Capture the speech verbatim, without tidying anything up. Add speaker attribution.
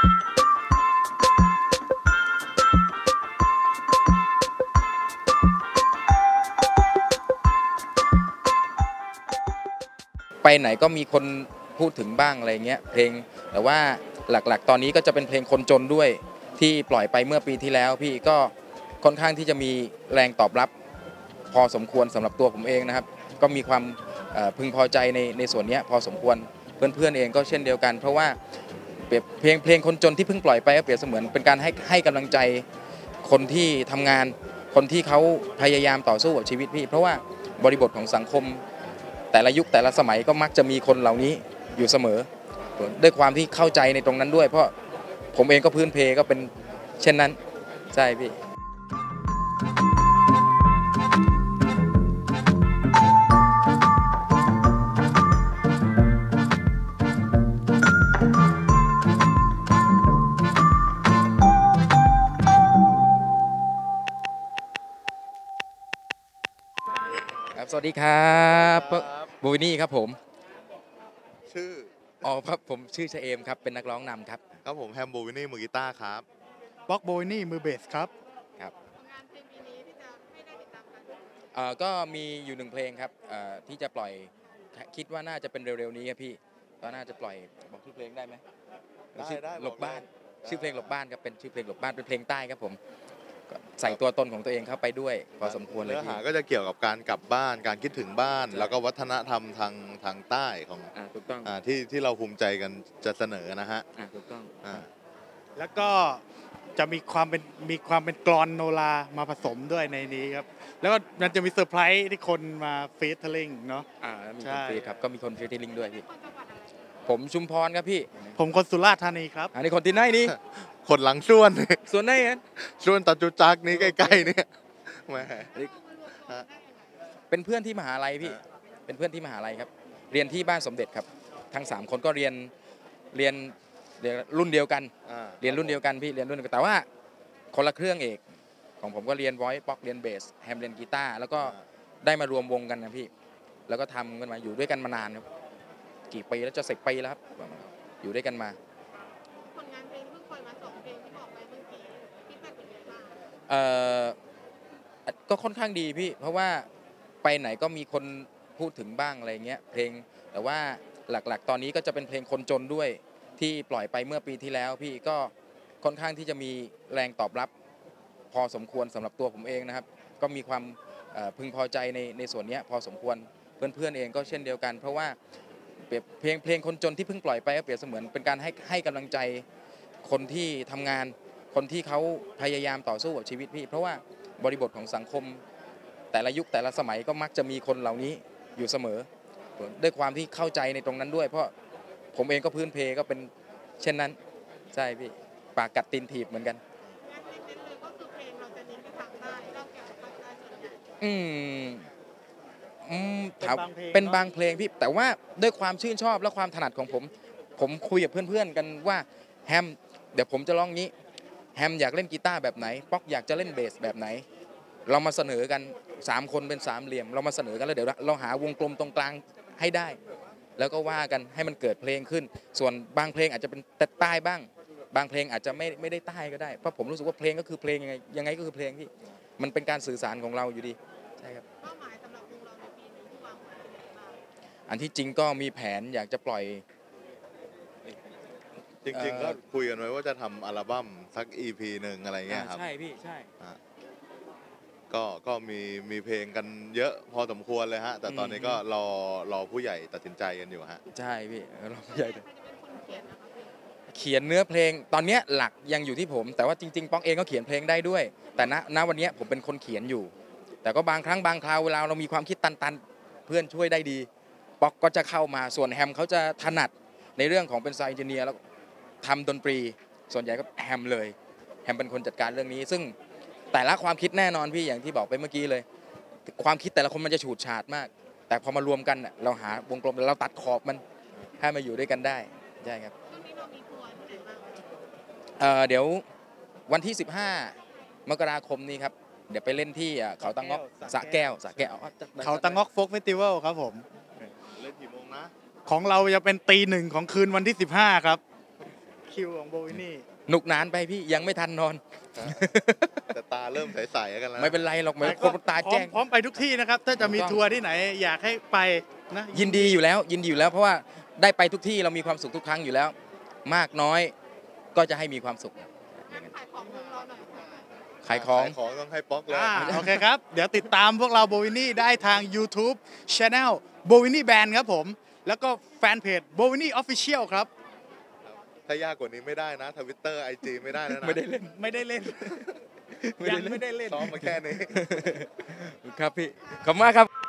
Speaker 1: ไปไหนก็มีคนพูดถึงบ้างอะไรเงี้ยเพลงแต่ว่าหลักๆตอนนี้ก็จะเป็นเพลงคนจนด้วยที่ปล่อยไปเมื่อปีที่แล้วพี่ก็ค่อนข้างที่จะมีแรงตอบรับพอสมควรสำหรับตัวผมเองนะครับก็มีความพึงพอใจในในส่วนนี้พอสมควรเพื่อนๆเองก็เช่นเดียวกันเพราะว่าเพลงเพลงคนจนที่เพิ่งปล่อยไปก็เปรียบเสมือนเป็นการให้ให้กำลังใจคนที่ทำงานคนที่เขาพยายามต่อสู้กับชีวิตพี่เพราะว่าบริบทของสังคมแต่ละยุคแต่ละสมัยก็มักจะมีคนเหล่านี้อยู่เสมอด้วยความที่เข้าใจในตรงนั้นด้วยเพราะผมเองก็พื้นเพก็เป็นเช่นนั้นใช่พี่สวัสดีครับบูวินี่ครับผม
Speaker 2: ชื่อ
Speaker 1: อ๋อครับผมชื่อชเอมครับเป็นนักร้องนำครับ
Speaker 2: ครับผมแฮมบูวินี่มือกีตาร์ครับ
Speaker 3: บ็อกโบวินี่มือเบสครับ
Speaker 1: ครับงานเพลงปีนี้ที่จะให้ได้ติดตามกันเอ่อก็มีอยู่หนึ่งเพลงครับเอ่อที่จะปล่อยคิดว่าน่าจะเป็นเร็วๆนี้ครับพี่ก็น่าจะปล่อยบอกชื่อเพลงได้ไหม
Speaker 2: ได้ได้
Speaker 1: หลบบ้านชื่อเพลงหลบบ้านครับเป็นชื่อเพลงหลบบ้านเป็นเพลงใต้ครับผมใส่ตัวตนของตัวเองเข้าไปด้วยพอสมควรเลย
Speaker 2: เนื้อหาก็จะเกี่ยวกับการกลับบ้านการคิดถึงบ้านแล้วก็วัฒนธรรมทางทางใต้ของ
Speaker 1: อ่าถูกต้อง
Speaker 2: อ่าที่ที่เราภูมิใจกันจะเสนอนะฮะ
Speaker 1: อ่าถูกต้อง
Speaker 2: อ่า
Speaker 3: แล้วก็จะมีความเป็นมีความเป็นกลอนโนรามาผสมด้วยในนี้ครับแล้วก็มันจะมีเซอร์ไพรส์ที่คนมาฟีเจอริ่งเนาะ
Speaker 1: อ่ามีคนฟีครับก็มีคนฟีเจอริ่งด้วยพี่ผมชุมพรครับพี่
Speaker 3: ผมคนสุราษฎร์ธานีครับ
Speaker 1: อันนี้คนที่ไหนนี่
Speaker 2: คนหลังส่วน
Speaker 1: ส่วนไหนฮะ
Speaker 2: ส่วนตัดจุจักนี่ใกล้ๆเนี่ยแหม
Speaker 1: เป็นเพื่อนที่มหาลัยพี่เป็นเพื่อนที่มหาลัยครับเรียนที่บ้านสมเด็จครับทั้งสามคนก็เรียนเรียนรุ่นเดียวกันเรียนรุ่นเดียวกันพี่เรียนรุ่นแต่ว่าคนละเครื่องเอกของผมก็เรียนไวท์ป๊อกเรียนเบสแฮมเรียนกีตาร์แล้วก็ได้มารวมวงกันนะพี่แล้วก็ทำกันมาอยู่ด้วยกันมานานครับกี่ปีแล้วจะสิบปีแล้วครับอยู่ด้วยกันมา
Speaker 4: ผลงานเพลงเพิ่งปล่อยมาสองเพลงที่บอกไปเมื่อกี้ฟีดแบ็กเป็นยังไงบ้าง
Speaker 1: เอ่อก็ค่อนข้างดีพี่เพราะว่าไปไหนก็มีคนพูดถึงบ้างอะไรเงี้ยเพลงแต่ว่าหลักๆตอนนี้ก็จะเป็นเพลงคนจนด้วยที่ปล่อยไปเมื่อปีที่แล้วพี่ก็ค่อนข้างที่จะมีแรงตอบรับพอสมควรสำหรับตัวผมเองนะครับก็มีความพึงพอใจในในส่วนนี้พอสมควรเพื่อนๆเองก็เช่นเดียวกันเพราะว่าเพลงเพลงคนจนที่เพิ่งปล่อยไปก็เปรียบเสมือนเป็นการให้ให้กำลังใจคนที่ทำงานคนที่เขาพยายามต่อสู้กับชีวิตพี่เพราะว่าบริบทของสังคมแต่ละยุคแต่ละสมัยก็มักจะมีคนเหล่านี้อยู่เสมอด้วยความที่เข้าใจในตรงนั้นด้วยเพราะผมเองก็พื้นเพก็เป็นเช่นนั้นใช่พี่ปากกัดตีนถีบเหมือนกัน
Speaker 4: ก็คือเพลงเราจะเน้นไปทางใต้เราเกี่ยวกับภาคใต้ส่วนใหญ่
Speaker 1: อืมอืมถามเป็นบางเพลงพี่แต่ว่าด้วยความชื่นชอบและความถนัดของผมผมคุยกับเพื่อนๆกันว่าแฮมเดี๋ยวผมจะร้องงี้แฮมอยากเล่นกีตาร์แบบไหนป๊อกอยากจะเล่นเบสแบบไหนเรามาเสนอกันสามคนเป็นสามเหลี่ยมเรามาเสนอกันแล้วเดี๋ยวเราหาวงกลมตรงกลางให้ได้แล้วก็ว่ากันให้มันเกิดเพลงขึ้นส่วนบางเพลงอาจจะเป็นใต้บ้างบางเพลงอาจจะไม่ไม่ได้ใต้ก็ได้เพราะผมรู้สึกว่าเพลงก็คือเพลงยังไงยังไงก็คือเพลงที่มันเป็นการสื่อสารของเราอยู่ดีใช่ครับ
Speaker 4: เป้าหมายสำหรับวงเราในปีนี้ที่วางไว้
Speaker 1: อันที่จริงก็มีแผนอยากจะปล่อย
Speaker 2: จริงๆก็คุยกันไว้ว่าจะทำอัลบั้มสัก อี พี หนึ่งอะไรเงี้ยครับ
Speaker 1: ใช่พี่ใช่
Speaker 2: ก็ก็มีมีเพลงกันเยอะพอสมควรเลยฮะแต่ตอนนี้ก็รอรอผู้ใหญ่ตัดสินใจกันอยู่ฮะ
Speaker 1: ใช่พี่รอผู้ใหญ่เขียนเนื้อเพลงตอนนี้หลักยังอยู่ที่ผมแต่ว่าจริงๆป๊อกเองก็เขียนเพลงได้ด้วยแต่ณณวันนี้ผมเป็นคนเขียนอยู่แต่ก็บางครั้งบางคราวเวลาเรามีความคิดตันๆเพื่อนช่วยได้ดีป๊อกก็จะเข้ามาส่วนแฮมเขาจะถนัดในเรื่องของเป็นไซน์เอนจิเนียร์แล้วทำดนตรีส่วนใหญ่ก็แฮมเลยแฮมเป็นคนจัดการเรื่องนี้ซึ่งแต่ละความคิดแน่นอนพี่อย่างที่บอกไปเมื่อกี้เลยความคิดแต่ละคนมันจะฉูดฉาดมากแต่พอมารวมกันเราหาวงกลมเราตัดขอบมันให้มาอยู่ด้วยกันได้ใช่ครับเอ่อเดี๋ยววันที่สิบห้ามกราคมนี้ครับเดี๋ยวไปเล่นที่เขาตังงอกสระแก้วสระแก้ว
Speaker 3: เขาตังงอกโฟล์คเฟสติวัลครับผม
Speaker 2: เล่นกี่โมงนะ
Speaker 3: ของเราจะเป็นตีหนึ่งของคืนวันที่สิบห้าครับคิวของโบวินี่
Speaker 1: หนุกหนานไปพี่ยังไม่ทันนอน
Speaker 2: แต่ตาเริ่มใสๆกันแล้ว
Speaker 1: ไม่เป็นไรหรอกเหมือน
Speaker 3: แต่
Speaker 1: คนตาแจ้ง
Speaker 3: พร้อมพร้อมไปทุกที่นะครับ ถ้าจะมี
Speaker 1: ถูกต้อง
Speaker 3: ทัวร์ที่ไหนอยากให้ไปนะ
Speaker 1: ยินดีอยู่แล้ว ยินดีอยู่แล้วเพราะว่าได้ไปทุกที่เรามีความสุขทุกครั้งอยู่แล้ว มากน้อยก็จะให้มีความสุข
Speaker 4: งั้นขายของเมืองเราหน่อยค่ะ
Speaker 1: ขายของ
Speaker 2: ขายของต้องให้ป๊อกเลย
Speaker 3: อ่าโอเคครับ เดี๋ยวติดตามพวกเราโบวินี่ได้ทาง YouTube Channel โบวินี่แบนครับผม แล้วก็แฟนเพจโบวินี่ออฟฟิเชียลครับ
Speaker 2: ถ้ายากกว่านี้ไม่ได้นะทวิตเตอร์ไอจีไม่ได้แล้วนะ
Speaker 1: ไม่ได้เล่น
Speaker 3: ไม่ได้เล่น
Speaker 1: ไม่ได้
Speaker 3: ยัง
Speaker 1: เล่น
Speaker 3: ไม่ได้เล่น
Speaker 2: ซ้อมมาแค่นี้
Speaker 1: ครับพี่ขอบคุณมากครับ